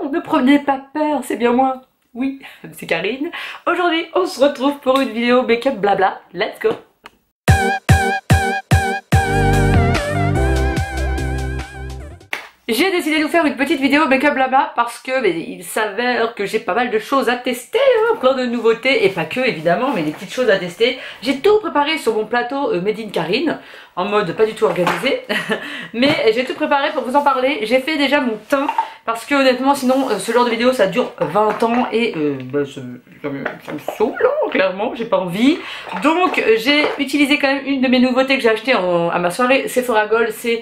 non, ne prenez pas peur, c'est bien moi. Oui, c'est Karine. Aujourd'hui, on se retrouve pour une vidéo make-up blabla. Let's go! J'ai décidé de vous faire une petite vidéo make-up blabla parce que il s'avère que j'ai pas mal de choses à tester, hein, plein de nouveautés, et pas que évidemment, mais des petites choses à tester. J'ai tout préparé sur mon plateau Made in Karine, en mode pas du tout organisé, mais j'ai tout préparé pour vous en parler. J'ai fait déjà mon teint, parce que honnêtement sinon ce genre de vidéo ça dure 20 ans et ça me saoule, hein, clairement, j'ai pas envie. Donc j'ai utilisé quand même une de mes nouveautés que j'ai acheté à ma soirée Sephora Gold, c'est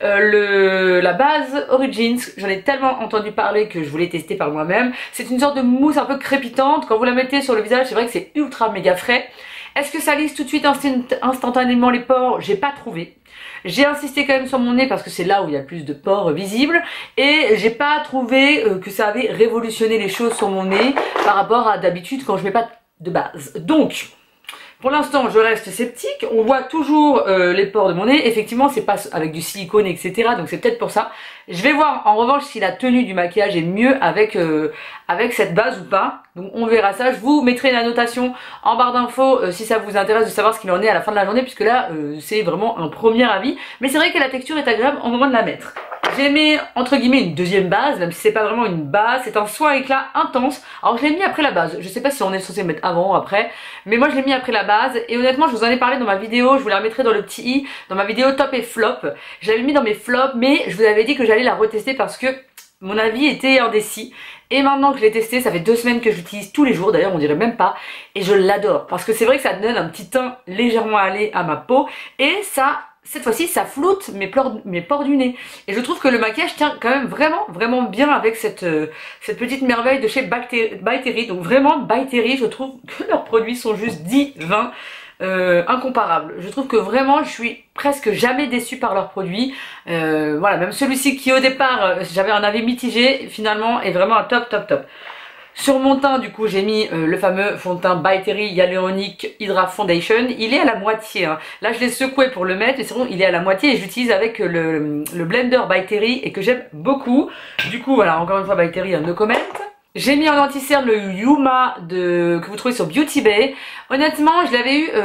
la base Origins. J'en ai tellement entendu parler que je voulais tester par moi-même. C'est une sorte de mousse un peu crépitante, quand vous la mettez sur le visage c'est vrai que c'est ultra méga frais. Est-ce que ça lisse tout de suite instantanément les pores? J'ai pas trouvé. J'ai insisté quand même sur mon nez parce que c'est là où il y a le plus de pores visibles, et j'ai pas trouvé que ça avait révolutionné les choses sur mon nez par rapport à d'habitude quand je mets pas de base. Donc pour l'instant je reste sceptique, on voit toujours les pores de mon nez, effectivement c'est pas avec du silicone etc, donc c'est peut-être pour ça. Je vais voir en revanche si la tenue du maquillage est mieux avec cette base ou pas, donc on verra ça. Je vous mettrai la notation en barre d'infos si ça vous intéresse de savoir ce qu'il en est à la fin de la journée, puisque là c'est vraiment un premier avis, mais c'est vrai que la texture est agréable au moment de la mettre. J'ai mis entre guillemets une deuxième base, même si c'est pas vraiment une base, c'est un soin éclat intense. Alors je l'ai mis après la base, je sais pas si on est censé mettre avant ou après, mais moi je l'ai mis après la base, et honnêtement je vous en ai parlé dans ma vidéo, je vous la remettrai dans le petit i, dans ma vidéo top et flop. Je l'avais mis dans mes flops, mais je vous avais dit que j'allais la retester parce que mon avis était indécis. Et maintenant que je l'ai testé, ça fait 2 semaines que je l'utilise tous les jours, d'ailleurs on dirait même pas, et je l'adore parce que c'est vrai que ça donne un petit teint légèrement allé à ma peau, et ça, cette fois-ci ça floute mes pores du nez, et je trouve que le maquillage tient quand même vraiment bien avec cette petite merveille de chez By Terry. Donc vraiment By Terry, je trouve que leurs produits sont juste divins, incomparables. Je trouve que vraiment je suis presque jamais déçue par leurs produits. Voilà, même celui-ci qui au départ j'avais un avis mitigé, finalement est vraiment un top. Sur mon teint du coup j'ai mis le fameux fond de teint By Terry Hyaluronic Hydra Foundation. Il est à la moitié, hein. Là je l'ai secoué pour le mettre, et c'est bon, il est à la moitié, et j'utilise avec le blender By Terry, et que j'aime beaucoup. Du coup voilà, encore une fois By Terry, no comment. J'ai mis en anti-cerne le Yuma que vous trouvez sur Beauty Bay. Honnêtement je l'avais eu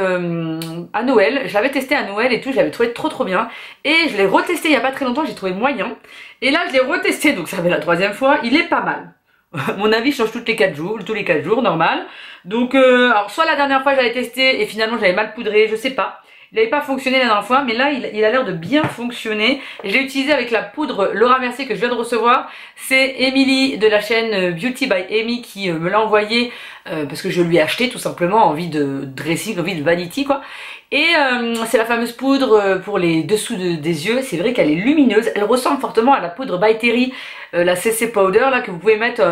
à Noël, je l'avais testé à Noël et tout, je l'avais trouvé trop bien, et je l'ai retesté il y a pas très longtemps, j'ai trouvé moyen, et là je l'ai retesté, donc ça fait la 3e fois, il est pas mal. Mon avis change tous les 4 jours, normal. Donc alors soit la dernière fois j'avais testé et finalement j'avais mal poudré, je sais pas. Il n'avait pas fonctionné la dernière fois, mais là il a l'air de bien fonctionner. Et je l'ai utilisé avec la poudre Laura Mercier que je viens de recevoir. C'est Emily de la chaîne Beauty by Amy qui me l'a envoyé parce que je lui ai acheté tout simplement, envie de dressing, envie de vanity quoi. Et c'est la fameuse poudre pour les dessous des yeux. C'est vrai qu'elle est lumineuse, elle ressemble fortement à la poudre By Terry, la CC Powder là que vous pouvez mettre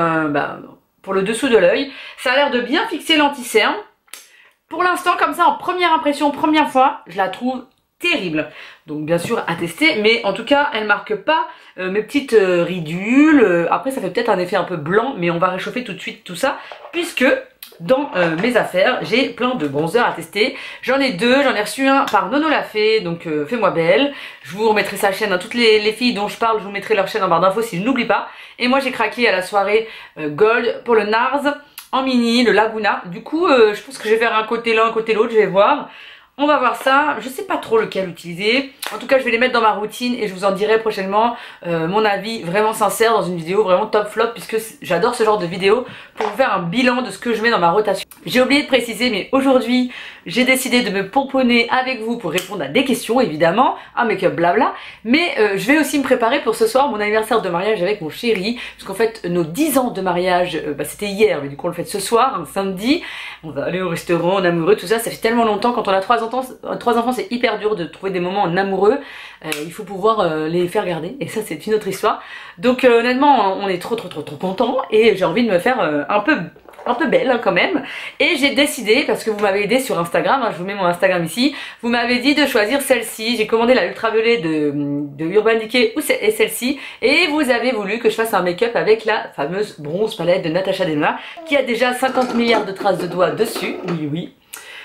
pour le dessous de l'œil. Ça a l'air de bien fixer l'anti-cerne. Pour l'instant, comme ça, en première impression, première fois, je la trouve terrible. Donc bien sûr à tester, mais en tout cas elle marque pas mes petites ridules. Après ça fait peut-être un effet un peu blanc, mais on va réchauffer tout de suite tout ça, puisque dans mes affaires j'ai plein de bronzers à tester. J'en ai 2, j'en ai reçu un par Nono la Fée, donc fais-moi belle. Je vous remettrai sa chaîne, hein. Toutes les filles dont je parle, je vous mettrai leur chaîne en barre d'infos si je n'oublie pas. Et moi j'ai craqué à la soirée Gold pour le NARS en mini, le Laguna. Du coup je pense que je vais faire un côté l'un, un côté l'autre, je vais voir. On va voir ça, je sais pas trop lequel utiliser. En tout cas je vais les mettre dans ma routine et je vous en dirai prochainement mon avis vraiment sincère dans une vidéo vraiment top flop, puisque j'adore ce genre de vidéo pour vous faire un bilan de ce que je mets dans ma rotation. J'ai oublié de préciser, mais aujourd'hui j'ai décidé de me pomponner avec vous pour répondre à des questions évidemment, un make-up blabla, mais je vais aussi me préparer pour ce soir, mon anniversaire de mariage avec mon chéri, parce qu'en fait nos 10 ans de mariage, c'était hier, mais du coup on le fait ce soir, un samedi. On va aller au restaurant, en amoureux, tout ça, ça fait tellement longtemps. Quand on a 3 enfants c'est hyper dur de trouver des moments en amoureux, il faut pouvoir les faire garder, et ça c'est une autre histoire. Donc honnêtement on est trop contents, et j'ai envie de me faire un peu belle hein, quand même. Et j'ai décidé, parce que vous m'avez aidé sur Instagram, hein, je vous mets mon Instagram ici, vous m'avez dit de choisir celle-ci. J'ai commandé la Ultraviolet de Urban Decay et celle-ci, et vous avez voulu que je fasse un make-up avec la fameuse bronze palette de Natasha Denona qui a déjà 50 milliards de traces de doigts dessus, oui.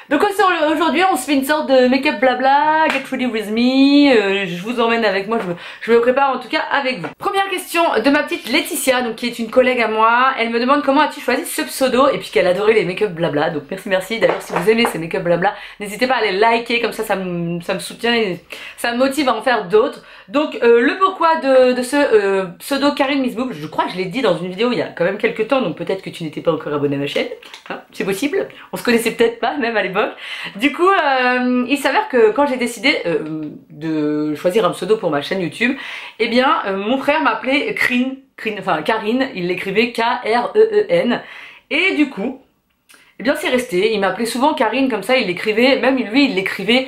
Donc aujourd'hui on se fait une sorte de make-up blabla, get ready with me, je vous emmène avec moi, je me prépare en tout cas avec vous. Première question de ma petite Laetitia, donc qui est une collègue à moi, elle me demande comment as-tu choisi ce pseudo et puis qu'elle adorait les make-up blabla, donc merci, d'ailleurs si vous aimez ces make-up blabla, n'hésitez pas à les liker, comme ça me soutient et ça me motive à en faire d'autres. Donc le pourquoi de ce pseudo Karine Miss Boob, je crois que je l'ai dit dans une vidéo il y a quand même quelques temps, donc peut-être que tu n'étais pas encore abonné à ma chaîne, hein, c'est possible, on se connaissait peut-être pas même à l'époque. Du coup il s'avère que quand j'ai décidé de choisir un pseudo pour ma chaîne YouTube, eh bien mon frère m'appelait Karine, il l'écrivait K-R-E-E-N, et du coup eh bien c'est resté, il m'appelait souvent Karine comme ça, il l'écrivait, même lui il l'écrivait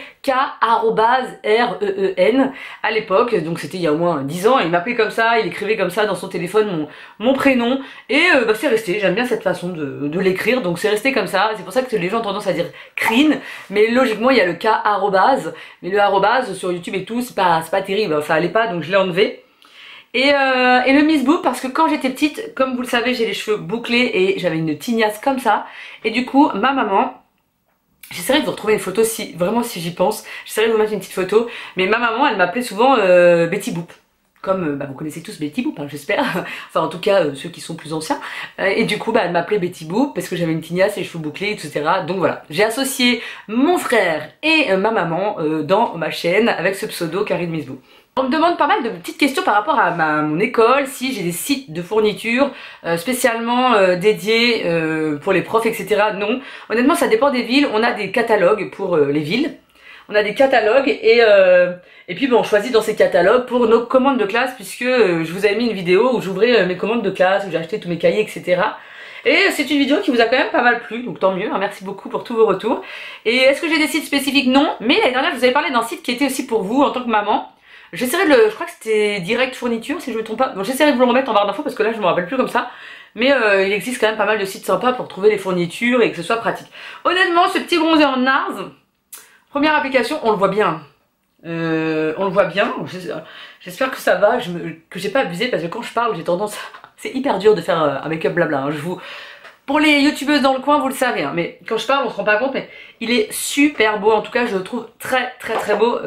K-R-E-E-N à l'époque, donc c'était il y a au moins 10 ans, il m'appelait comme ça, il écrivait comme ça dans son téléphone mon prénom, et c'est resté, j'aime bien cette façon de l'écrire, donc c'est resté comme ça, c'est pour ça que les gens ont tendance à dire Krine, mais logiquement il y a le K arrobase, mais le arrobase sur YouTube et tout, c'est pas terrible, ça allait pas, donc je l'ai enlevé. Et le Miss Boob parce que quand j'étais petite, comme vous le savez, j'ai les cheveux bouclés et j'avais une tignasse comme ça. Et du coup, ma maman, j'essaierai de vous retrouver une photo si j'y pense, j'essaierai de vous mettre une petite photo. Mais ma maman, elle m'appelait souvent Betty Boop. Comme vous connaissez tous Betty Boop, hein, j'espère. Enfin en tout cas ceux qui sont plus anciens. Et du coup elle m'appelait Betty Boop parce que j'avais une tignasse et les cheveux bouclés, etc. Donc voilà, j'ai associé mon frère et ma maman dans ma chaîne avec ce pseudo Karine Miss Boob. On me demande pas mal de petites questions par rapport à mon école, si j'ai des sites de fourniture spécialement dédiés pour les profs, etc. Non, honnêtement ça dépend des villes, on a des catalogues pour les villes, on a des catalogues et puis bon, on choisit dans ces catalogues pour nos commandes de classe, puisque je vous avais mis une vidéo où j'ouvrais mes commandes de classe, où j'ai acheté tous mes cahiers, etc. Et c'est une vidéo qui vous a quand même pas mal plu, donc tant mieux, hein, merci beaucoup pour tous vos retours. Et est-ce que j'ai des sites spécifiques? Non, mais l'année dernière je vous avais parlé d'un site qui était aussi pour vous en tant que maman. J'essaierai je crois que c'était Direct Fourniture si je me trompe pas. Bon, j'essaierai de vous le remettre en barre d'infos parce que là je me rappelle plus comme ça. Mais il existe quand même pas mal de sites sympas pour trouver les fournitures et que ce soit pratique. Honnêtement, ce petit bronzer en NARS, première application, on le voit bien. On le voit bien. J'espère que ça va, que j'ai pas abusé parce que quand je parle, j'ai tendance. C'est hyper dur de faire un make-up blabla. Hein, pour les youtubeuses dans le coin, vous le savez, hein, mais quand je parle, on se rend pas compte, mais il est super beau. En tout cas, je le trouve très beau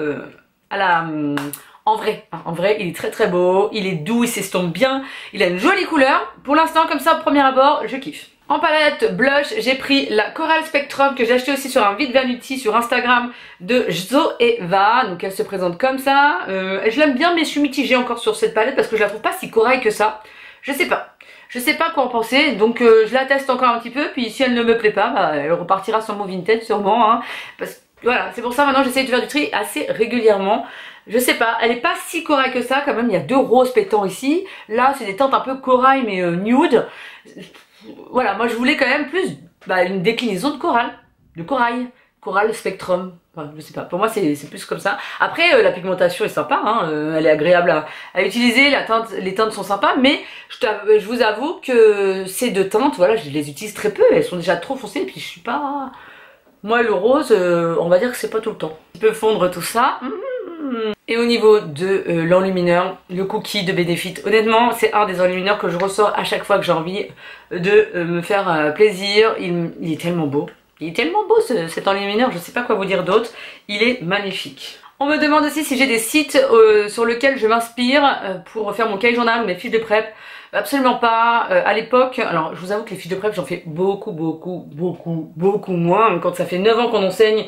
en vrai, il est très beau, il est doux, il s'estompe bien, il a une jolie couleur. Pour l'instant, comme ça, au premier abord, je kiffe. En palette blush, j'ai pris la Coral Spectrum que j'ai acheté aussi sur un vide Vanity sur Instagram de Zoeva. Donc elle se présente comme ça. Je l'aime bien mais je suis mitigée encore sur cette palette parce que je la trouve pas si corail que ça. Je sais pas quoi en penser, donc je la teste encore un petit peu. Puis si elle ne me plaît pas, bah, elle repartira sur mon Vinted sûrement. Hein, parce que voilà, c'est pour ça maintenant j'essaye de faire du tri assez régulièrement. Je sais pas, elle est pas si corail que ça quand même, il y a 2 roses pétants ici. Là c'est des teintes un peu corail mais nude. Voilà, moi je voulais quand même plus une déclinaison de corail, Coral Spectrum. Enfin, je sais pas, pour moi c'est plus comme ça. Après la pigmentation est sympa, hein, elle est agréable à utiliser, les teintes sont sympas, mais je vous avoue que ces 2 teintes, voilà, je les utilise très peu, elles sont déjà trop foncées et puis je suis pas... Moi le rose, on va dire que c'est pas tout le temps. Je peux fondre tout ça. Et au niveau de l'enlumineur, le cookie de Benefit, honnêtement c'est un des enlumineurs que je ressors à chaque fois que j'ai envie de me faire plaisir. Il est tellement beau, cet enlumineur, je sais pas quoi vous dire d'autre, il est magnifique. On me demande aussi si j'ai des sites sur lesquels je m'inspire pour faire mon cahier journal ou mes fiches de prep. Absolument pas. À l'époque, alors je vous avoue que les fiches de prep j'en fais beaucoup moins. Quand ça fait 9 ans qu'on enseigne,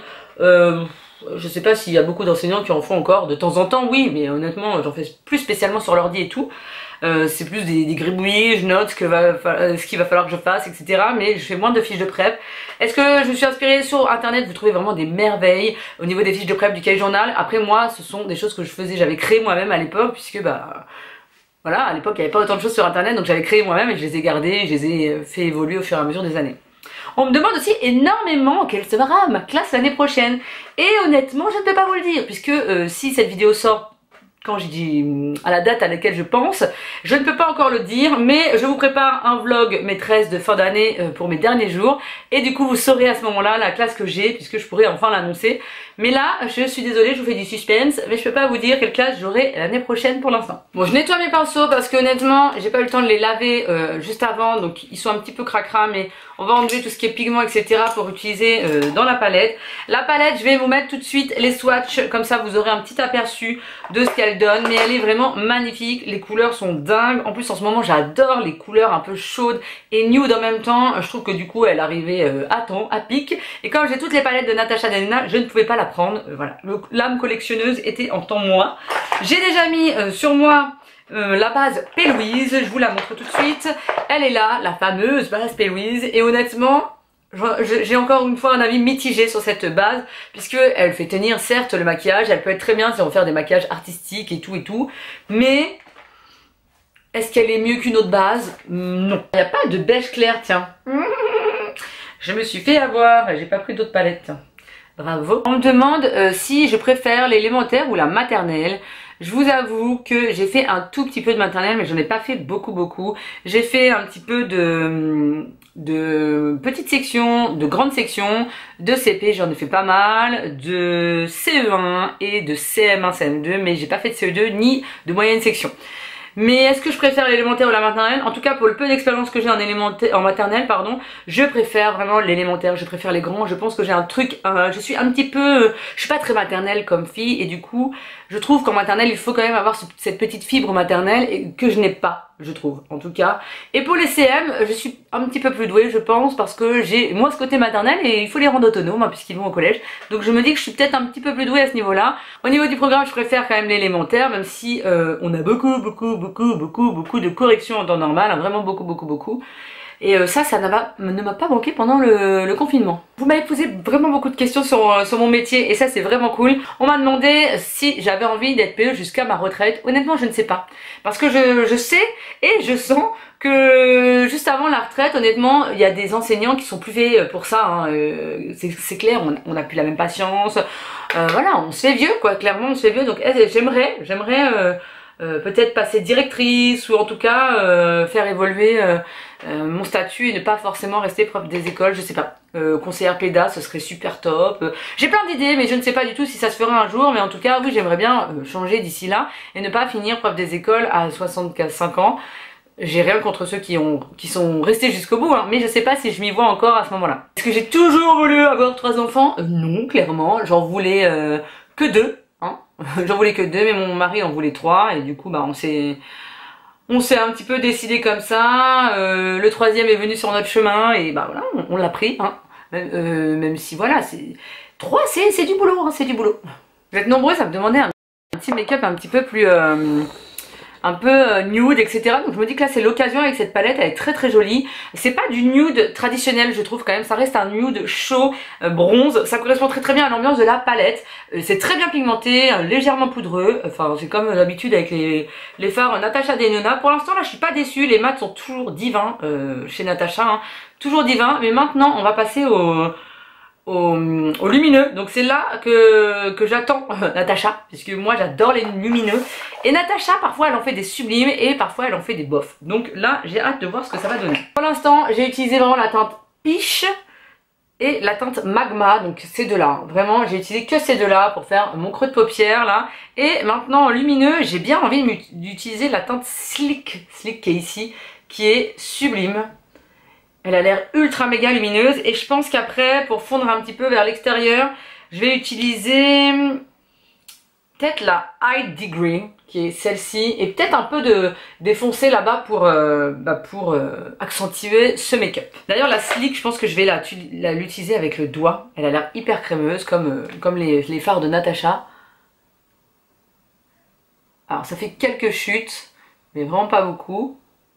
je sais pas s'il y a beaucoup d'enseignants qui en font encore. De temps en temps oui, mais honnêtement j'en fais plus spécialement sur l'ordi et tout. C'est plus des gribouillis, je note ce qu'il va falloir que je fasse, etc. Mais je fais moins de fiches de prep. Est-ce que je me suis inspirée sur internet? Vous trouvez vraiment des merveilles au niveau des fiches de prep du cahier journal. Après moi, ce sont des choses que je faisais, j'avais créé moi-même à l'époque, puisque voilà, à l'époque il n'y avait pas autant de choses sur internet, donc j'avais créé moi-même et je les ai gardées, je les ai fait évoluer au fur et à mesure des années. On me demande aussi énormément quelle sera ma classe l'année prochaine. Et honnêtement, je ne peux pas vous le dire, puisque si cette vidéo sort quand je dis à la date à laquelle je pense, je ne peux pas encore le dire, mais je vous prépare un vlog maîtresse de fin d'année pour mes derniers jours, et du coup vous saurez à ce moment-là la classe que j'ai, puisque je pourrai enfin l'annoncer. Mais là, je suis désolée, je vous fais du suspense, mais je peux pas vous dire quelle classe j'aurai l'année prochaine pour l'instant. Bon, je nettoie mes pinceaux parce que honnêtement, j'ai pas eu le temps de les laver juste avant, donc ils sont un petit peu cracra, mais on va enlever tout ce qui est pigment, etc. pour utiliser dans la palette. La palette, je vais vous mettre tout de suite les swatchs, comme ça vous aurez un petit aperçu de ce qu'elle donne, mais elle est vraiment magnifique, les couleurs sont dingues. En plus, en ce moment, j'adore les couleurs un peu chaudes et nude en même temps. Je trouve que du coup, elle arrivait à temps, à pic. Et comme j'ai toutes les palettes de Natasha Denona, je ne pouvais pas la prendre. Voilà, l'âme collectionneuse était en temps moi. J'ai déjà mis sur moi la base P. Louise, je vous la montre tout de suite. Elle est là, la fameuse base P. Louise, et honnêtement, j'ai encore une fois un avis mitigé sur cette base, puisque elle fait tenir certes le maquillage, elle peut être très bien si on veut faire des maquillages artistiques et tout, mais est-ce qu'elle est mieux qu'une autre base? Non. Il n'y a pas de beige clair, tiens. Je me suis fait avoir, j'ai pas pris d'autres palettes. Bravo. On me demande si je préfère l'élémentaire ou la maternelle. Je vous avoue que j'ai fait un tout petit peu de maternelle, mais j'en ai pas fait beaucoup. J'ai fait un petit peu de petites sections, de grandes sections, de CP, j'en ai fait pas mal, de CE1 et de CM1, CM2, mais j'ai pas fait de CE2 ni de moyenne section. Mais est-ce que je préfère l'élémentaire ou la maternelle? En tout cas, pour le peu d'expérience que j'ai en maternelle, pardon, je préfère vraiment l'élémentaire, je préfère les grands. Je pense que j'ai un truc, je suis un petit peu, je suis pas très maternelle comme fille, et du coup, je trouve qu'en maternelle, il faut quand même avoir cette petite fibre maternelle et que je n'ai pas, je trouve, en tout cas. Et pour les CM, je suis un petit peu plus douée, je pense, parce que j'ai moi ce côté maternel et il faut les rendre autonomes, hein, puisqu'ils vont au collège. Donc je me dis que je suis peut-être un petit peu plus douée à ce niveau-là. Au niveau du programme, je préfère quand même l'élémentaire, même si on a beaucoup de corrections en temps normal, hein, vraiment beaucoup. Et ça ne m'a pas manqué pendant le confinement. Vous m'avez posé vraiment beaucoup de questions sur mon métier et ça c'est vraiment cool. On m'a demandé si j'avais envie d'être PE jusqu'à ma retraite. Honnêtement, je ne sais pas. Parce que je sais et je sens que juste avant la retraite, honnêtement, il y a des enseignants qui sont plus faits pour ça. Hein. C'est clair, on n'a plus la même patience. Voilà, on se fait vieux quoi, clairement on se fait vieux. Donc j'aimerais peut-être passer directrice ou en tout cas faire évoluer mon statut et ne pas forcément rester prof des écoles, je sais pas. Conseillère PEDA, ce serait super top. J'ai plein d'idées mais je ne sais pas du tout si ça se fera un jour, mais en tout cas oui, j'aimerais bien changer d'ici là et ne pas finir prof des écoles à 65 ans. J'ai rien contre ceux qui sont restés jusqu'au bout, hein, mais je sais pas si je m'y vois encore à ce moment-là. Est-ce que j'ai toujours voulu avoir 3 enfants? Non, clairement, j'en voulais que 2. Hein. J'en voulais que 2, mais mon mari en voulait 3, et du coup bah on s'est un petit peu décidé comme ça. Le 3e est venu sur notre chemin et bah voilà, on l'a pris, hein. Même si voilà, 3 c'est du boulot, hein, c'est du boulot. Vous êtes nombreux à me demander un petit make-up un petit peu plus nude, etc. Donc je me dis que là c'est l'occasion avec cette palette, elle est très jolie. C'est pas du nude traditionnel, je trouve quand même, ça reste un nude chaud, bronze. Ça correspond très bien à l'ambiance de la palette. C'est très bien pigmenté, légèrement poudreux. Enfin c'est comme d'habitude avec les fards Natasha Denona. Pour l'instant là je suis pas déçue, les mats sont toujours divins chez Natasha, hein. Toujours divins. Mais maintenant on va passer au lumineux, donc c'est là que j'attends Natasha, puisque moi j'adore les lumineux, et Natasha parfois elle en fait des sublimes et parfois elle en fait des bofs, donc là j'ai hâte de voir ce que ça va donner. Pour l'instant j'ai utilisé vraiment la teinte Peach et la teinte Magma, donc ces deux là, vraiment j'ai utilisé que ces deux là pour faire mon creux de paupière là, et maintenant en lumineux j'ai bien envie d'utiliser la teinte Slick qui est ici, qui est sublime. Elle a l'air ultra méga lumineuse et je pense qu'après, pour fondre un petit peu vers l'extérieur, je vais utiliser peut-être la High Degree, qui est celle-ci, et peut-être un peu de défoncer là-bas pour accentuer ce make-up. D'ailleurs la Slick, je pense que je vais l'utiliser avec le doigt. Elle a l'air hyper crémeuse, comme les fards de Natasha. Alors ça fait quelques chutes, mais vraiment pas beaucoup.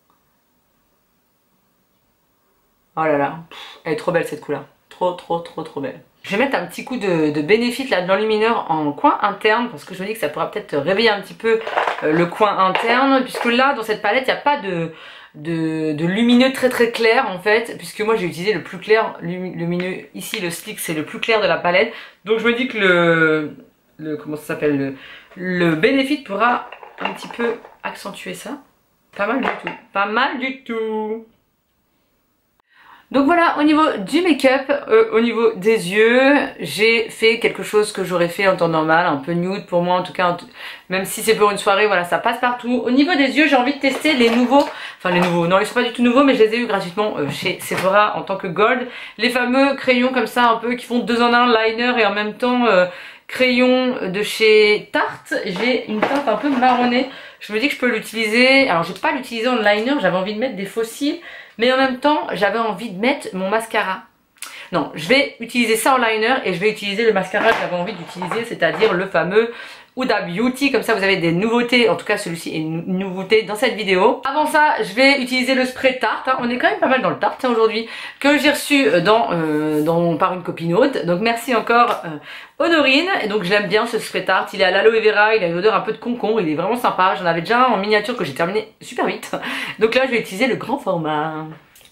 Oh là là, elle est trop belle cette couleur, trop belle. Je vais mettre un petit coup de Benefit là de l'enlumineur en coin interne, parce que je me dis que ça pourra peut-être réveiller un petit peu le coin interne, puisque là dans cette palette il n'y a pas de lumineux très clair en fait, puisque moi j'ai utilisé le plus clair lumineux ici, le Slick c'est le plus clair de la palette, donc je me dis que comment ça s'appelle, le Benefit pourra un petit peu accentuer ça. Pas mal du tout, pas mal du tout. Donc voilà, au niveau du make-up, au niveau des yeux, j'ai fait quelque chose que j'aurais fait en temps normal, un peu nude pour moi en tout cas, même si c'est pour une soirée, voilà, ça passe partout. Au niveau des yeux, j'ai envie de tester les nouveaux, enfin les nouveaux, non ils sont pas du tout nouveaux, mais je les ai eu gratuitement chez Sephora en tant que gold. Les fameux crayons comme ça un peu qui font 2 en 1, liner et en même temps crayon de chez Tarte. J'ai une teinte un peu marronnée, je me dis que je peux l'utiliser, alors je vais pas l'utiliser en liner, j'avais envie de mettre des faux cils. Mais en même temps, j'avais envie de mettre mon mascara. Non, je vais utiliser ça en liner et je vais utiliser le mascara que j'avais envie d'utiliser, c'est-à-dire le fameux Huda Beauty. Comme ça, vous avez des nouveautés. En tout cas, celui-ci est une nouveauté dans cette vidéo. Avant ça, je vais utiliser le spray Tarte. Hein. On est quand même pas mal dans le Tarte aujourd'hui, que j'ai reçu par une copinote. Donc merci encore Honorine. Et donc je l'aime bien ce spray Tarte. Il est à l'aloe vera, il a une odeur un peu de concombre. Il est vraiment sympa. J'en avais déjà un en miniature que j'ai terminé super vite. Donc là, je vais utiliser le grand format.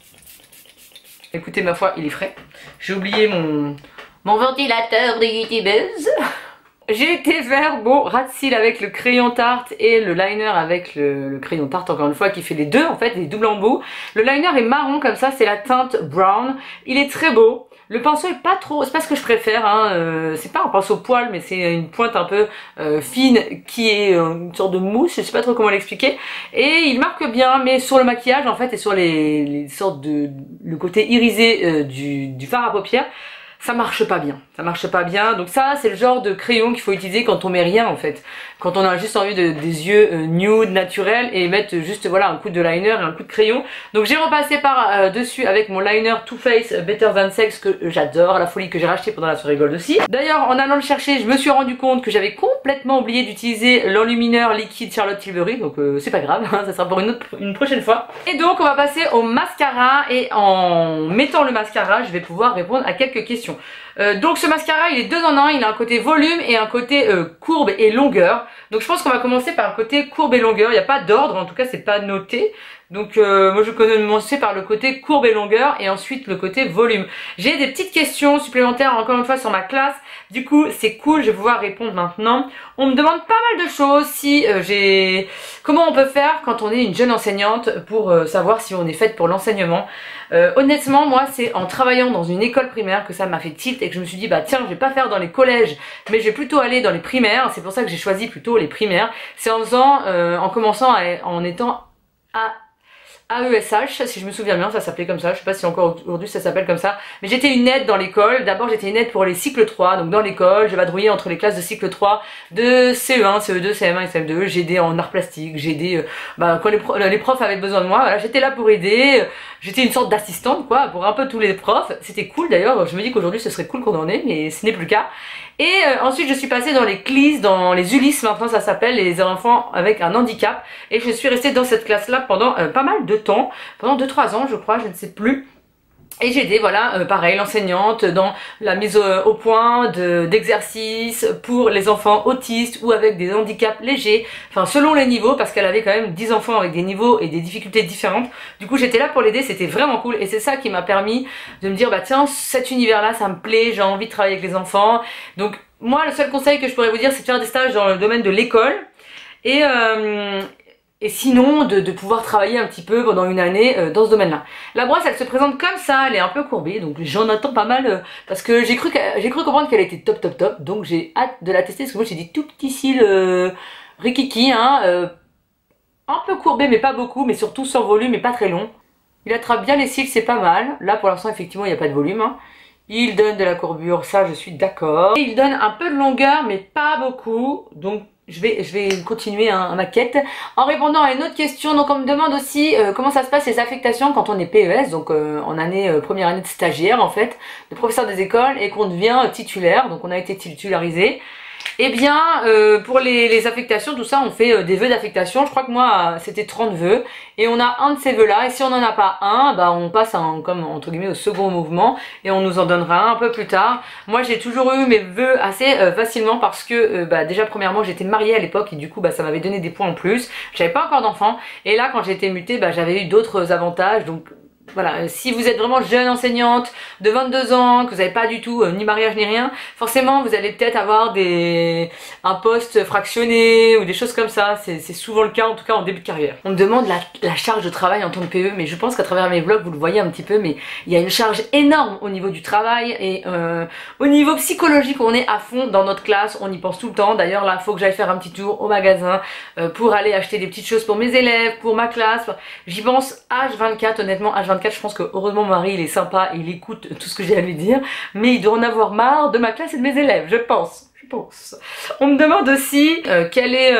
Écoutez, ma foi, il est frais. J'ai oublié mon ventilateur de youtubeuse. J'ai été vers mon ras de cils avec le crayon Tarte et le liner avec le crayon Tarte, encore une fois, qui fait les deux, en fait, les doubles embouts. Le liner est marron, comme ça, c'est la teinte brown. Il est très beau. Le pinceau est pas trop, c'est pas ce que je préfère, hein. C'est pas un pinceau poil, mais c'est une pointe un peu fine qui est une sorte de mousse, je sais pas trop comment l'expliquer. Et il marque bien, mais sur le maquillage en fait et sur les sortes le côté irisé du fard à paupières, ça marche pas bien. Ça marche pas bien. Donc ça, c'est le genre de crayon qu'il faut utiliser quand on met rien en fait. Quand on a juste envie des yeux nude, naturels et mettre juste voilà un coup de liner et un coup de crayon. Donc j'ai repassé par dessus avec mon liner Too Faced Better Than Sex que j'adore, la folie, que j'ai racheté pendant la soirée gold aussi. D'ailleurs, en allant le chercher, je me suis rendu compte que j'avais complètement oublié d'utiliser l'enlumineur liquide Charlotte Tilbury. Donc c'est pas grave, hein, ça sera pour une prochaine fois. Et donc on va passer au mascara et en mettant le mascara, je vais pouvoir répondre à quelques questions. Donc ce mascara il est 2 en 1, il a un côté volume et un côté courbe et longueur. Donc je pense qu'on va commencer par le côté courbe et longueur, il n'y a pas d'ordre, en tout cas c'est pas noté. Donc moi je commencer par le côté courbe et longueur et ensuite le côté volume. J'ai des petites questions supplémentaires encore une fois sur ma classe, du coup c'est cool, je vais pouvoir répondre maintenant. On me demande pas mal de choses, si comment on peut faire quand on est une jeune enseignante pour savoir si on est faite pour l'enseignement. Honnêtement moi c'est en travaillant dans une école primaire que ça m'a fait tilt et que je me suis dit bah tiens je vais pas faire dans les collèges mais je vais plutôt aller dans les primaires. C'est pour ça que j'ai choisi plutôt les primaires. C'est en faisant, en commençant en étant AESH, si je me souviens bien, ça s'appelait comme ça, je sais pas si encore aujourd'hui ça s'appelle comme ça, mais j'étais une aide dans l'école. D'abord j'étais une aide pour les cycles 3, donc dans l'école, je vadrouillais entre les classes de cycle 3, de CE1, CE2, CM1 et CM2, j'ai aidé en arts plastiques, j'ai aidé quand les profs avaient besoin de moi, voilà, j'étais là pour aider, j'étais une sorte d'assistante quoi, pour un peu tous les profs, c'était cool d'ailleurs, je me dis qu'aujourd'hui ce serait cool qu'on en ait, mais ce n'est plus le cas. Et ensuite je suis passée dans les CLIS, dans les ULIS maintenant ça s'appelle, les enfants avec un handicap, et je suis restée dans cette classe là pendant pas mal de temps, pendant 2-3 ans je crois, je ne sais plus. Et j'ai aidé, voilà, pareil, l'enseignante dans la mise au point d'exercices pour les enfants autistes ou avec des handicaps légers, enfin selon les niveaux, parce qu'elle avait quand même 10 enfants avec des niveaux et des difficultés différentes. Du coup j'étais là pour l'aider, c'était vraiment cool et c'est ça qui m'a permis de me dire bah tiens cet univers là ça me plaît, j'ai envie de travailler avec les enfants. Donc moi le seul conseil que je pourrais vous dire c'est de faire des stages dans le domaine de l'école et sinon de pouvoir travailler un petit peu pendant une année dans ce domaine-là. La brosse elle se présente comme ça, elle est un peu courbée, donc j'en attends pas mal parce que j'ai cru comprendre qu'elle était top, donc j'ai hâte de la tester parce que moi j'ai des tout petits cils rikiki, hein, un peu courbés mais pas beaucoup, mais surtout sans volume et pas très long. Il attrape bien les cils, c'est pas mal. Là pour l'instant effectivement il n'y a pas de volume, hein. Il donne de la courbure, ça je suis d'accord. Il donne un peu de longueur mais pas beaucoup, donc je vais continuer ma quête en répondant à une autre question. Donc on me demande aussi comment ça se passe les affectations quand on est PES, donc en première année de stagiaire en fait, de professeur des écoles et qu'on devient titulaire, donc on a été titularisé. Eh bien pour les affectations, tout ça on fait des vœux d'affectation. Je crois que moi c'était 30 vœux et on a un de ces vœux là et si on n'en a pas un, bah on passe comme entre guillemets au second mouvement et on nous en donnera un peu plus tard. Moi j'ai toujours eu mes vœux assez facilement parce que déjà premièrement j'étais mariée à l'époque et du coup ça m'avait donné des points en plus. J'avais pas encore d'enfant et là quand j'ai été mutée j'avais eu d'autres avantages, donc Voilà, si vous êtes vraiment jeune enseignante de 22 ans, que vous n'avez pas du tout ni mariage ni rien, forcément vous allez peut-être avoir un poste fractionné ou des choses comme ça. C'est souvent le cas, en tout cas en début de carrière. On me demande la charge de travail en tant que PE, mais je pense qu'à travers mes vlogs vous le voyez un petit peu, mais il y a une charge énorme au niveau du travail et au niveau psychologique on est à fond dans notre classe, on y pense tout le temps. D'ailleurs là il faut que j'aille faire un petit tour au magasin pour aller acheter des petites choses pour mes élèves, pour ma classe. J'y pense H24, honnêtement H24. Je pense que heureusement mon mari il est sympa, il écoute tout ce que j'ai à lui dire, mais il doit en avoir marre de ma classe et de mes élèves, je pense. On me demande aussi quel est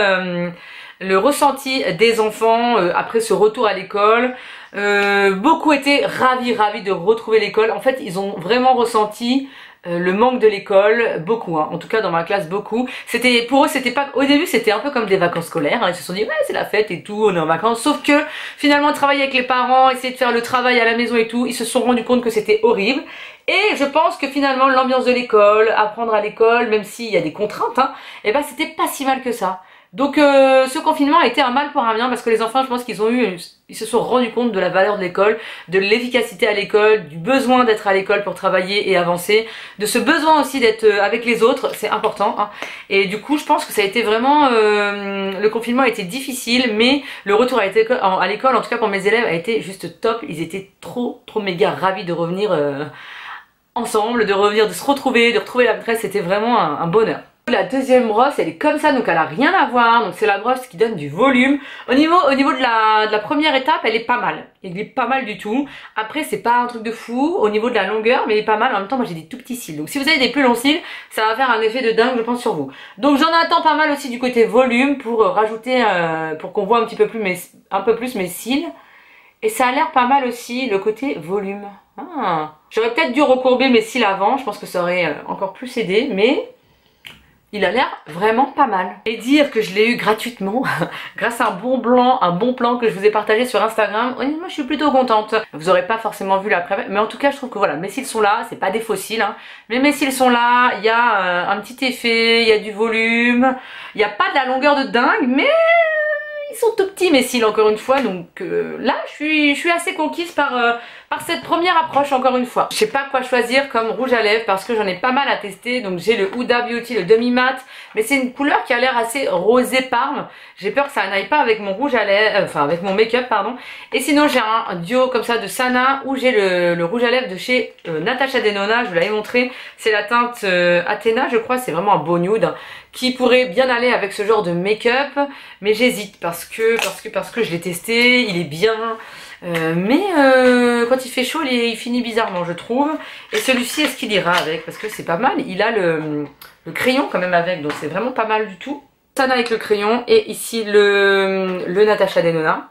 le ressenti des enfants après ce retour à l'école. Beaucoup étaient ravis de retrouver l'école. En fait ils ont vraiment ressenti le manque de l'école, beaucoup hein. En tout cas dans ma classe beaucoup. C'était pour eux, c'était pas, au début c'était un peu comme des vacances scolaires hein. Ils se sont dit ouais c'est la fête et tout, on est en vacances, sauf que finalement travailler avec les parents, essayer de faire le travail à la maison et tout, ils se sont rendus compte que c'était horrible. Et je pense que finalement l'ambiance de l'école, apprendre à l'école, même s'il y a des contraintes hein, et ben c'était pas si mal que ça. Donc ce confinement a été un mal pour un bien parce que les enfants je pense qu'ils se sont rendus compte de la valeur de l'école, de l'efficacité à l'école, du besoin d'être à l'école pour travailler et avancer, de ce besoin aussi d'être avec les autres, c'est important hein. Et du coup je pense que ça a été vraiment, le confinement a été difficile mais le retour à l'école en tout cas pour mes élèves a été juste top. Ils étaient trop méga ravis de revenir ensemble, de revenir, de se retrouver, de retrouver la maîtresse, c'était vraiment un bonheur. La deuxième brosse elle est comme ça donc elle a rien à voir, donc c'est la brosse qui donne du volume. Au niveau de la première étape elle est pas mal, elle est pas mal du tout. Après c'est pas un truc de fou au niveau de la longueur mais elle est pas mal. En même temps moi j'ai des tout petits cils donc si vous avez des plus longs cils ça va faire un effet de dingue je pense sur vous. Donc j'en attends pas mal aussi du côté volume pour rajouter, pour qu'on voit un petit peu plus mes cils. Et ça a l'air pas mal aussi le côté volume. J'aurais peut-être dû recourber mes cils avant, je pense que ça aurait encore plus aidé mais il a l'air vraiment pas mal. Et dire que je l'ai eu gratuitement grâce à un bon plan que je vous ai partagé sur Instagram, honnêtement je suis plutôt contente. Vous aurez pas forcément vu l'après, mais en tout cas je trouve que voilà, mes cils sont là, c'est pas des faux cils hein, mais mes cils sont là, il y a un petit effet, il y a du volume, il n'y a pas de la longueur de dingue, mais ils sont tout petits mes cils encore une fois, donc là je suis assez conquise par cette première approche encore une fois. Je sais pas quoi choisir comme rouge à lèvres parce que j'en ai pas mal à tester, donc j'ai le Huda Beauty, le demi mat, mais c'est une couleur qui a l'air assez rosé parme. J'ai peur que ça n'aille pas avec mon rouge à lèvres, enfin avec mon make-up pardon. Et sinon j'ai un duo comme ça de Sana où j'ai le rouge à lèvres de chez Natasha Denona, je vous l'avais montré, c'est la teinte Athena je crois, c'est vraiment un beau nude hein, qui pourrait bien aller avec ce genre de make-up, mais j'hésite parce que je l'ai testé, il est bien. Mais quand il fait chaud il finit bizarrement je trouve. Et celui-ci est-ce qu'il ira avec parce que c'est pas mal, il a le crayon quand même avec donc c'est vraiment pas mal du tout. Sana avec le crayon et ici le Natasha Denona.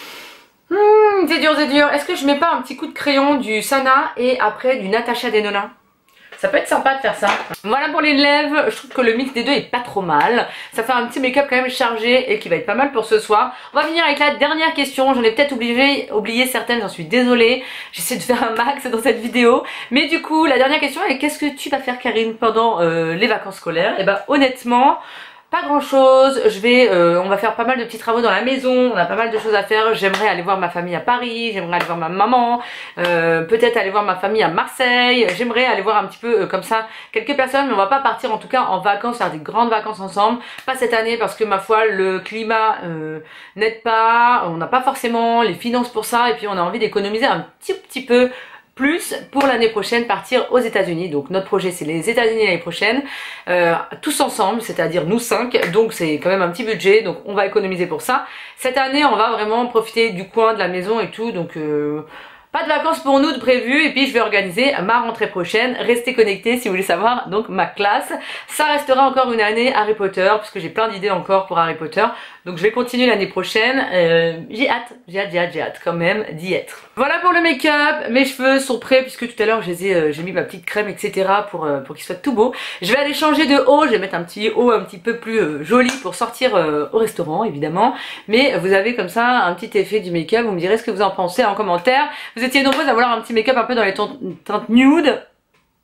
C'est dur. Est-ce que je mets pas un petit coup de crayon du Sana et après du Natasha Denona? Ça peut être sympa de faire ça. Voilà pour les lèvres, je trouve que le mix des deux est pas trop mal. Ça fait un petit make-up quand même chargé et qui va être pas mal pour ce soir. On va finir avec la dernière question, j'en ai peut-être oublié certaines, j'en suis désolée. J'essaie de faire un max dans cette vidéo. Mais du coup, la dernière question est qu'est-ce que tu vas faire Karine pendant les vacances scolaires? Et bah honnêtement, pas grand chose, on va faire pas mal de petits travaux dans la maison, on a pas mal de choses à faire. J'aimerais aller voir ma famille à Paris, j'aimerais aller voir ma maman, peut-être aller voir ma famille à Marseille, j'aimerais aller voir un petit peu comme ça quelques personnes, mais on va pas partir en tout cas en vacances, faire des grandes vacances ensemble, pas cette année parce que ma foi le climat n'aide pas, on n'a pas forcément les finances pour ça et puis on a envie d'économiser un petit peu plus pour l'année prochaine partir aux États-Unis. Donc notre projet c'est les États-Unis l'année prochaine, tous ensemble, c'est-à-dire nous 5, donc c'est quand même un petit budget, donc on va économiser pour ça. Cette année on va vraiment profiter du coin, de la maison et tout, donc pas de vacances pour nous de prévu et puis je vais organiser ma rentrée prochaine. Restez connectés si vous voulez savoir donc ma classe. Ça restera encore une année Harry Potter puisque j'ai plein d'idées encore pour Harry Potter. Donc je vais continuer l'année prochaine. J'ai hâte quand même d'y être. Voilà pour le make-up. Mes cheveux sont prêts puisque tout à l'heure j'ai mis ma petite crème etc. pour qu'ils soient tout beaux. Je vais aller changer de haut. Je vais mettre un petit haut un petit peu plus joli pour sortir au restaurant évidemment. Mais vous avez comme ça un petit effet du make-up. Vous me direz ce que vous en pensez en commentaire. Vous étiez nombreuses à vouloir un petit make-up un peu dans les teintes nude.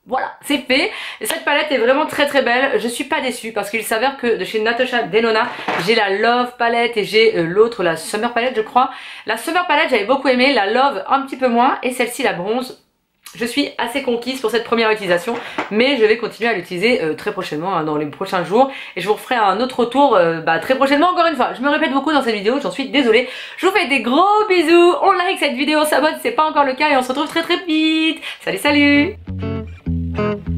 Voilà, c'est fait. Et cette palette est vraiment très très belle. Je suis pas déçue parce qu'il s'avère que de chez Natasha Denona, j'ai la Love palette et j'ai l'autre, la Summer palette je crois. La Summer palette j'avais beaucoup aimé, la Love un petit peu moins et celle-ci la bronze. Je suis assez conquise pour cette première utilisation, mais je vais continuer à l'utiliser très prochainement, dans les prochains jours. Et je vous referai un autre tour très prochainement encore une fois. Je me répète beaucoup dans cette vidéo, j'en suis désolée. Je vous fais des gros bisous, on like cette vidéo, on s'abonne si c'est pas encore le cas et on se retrouve très très vite. Salut salut.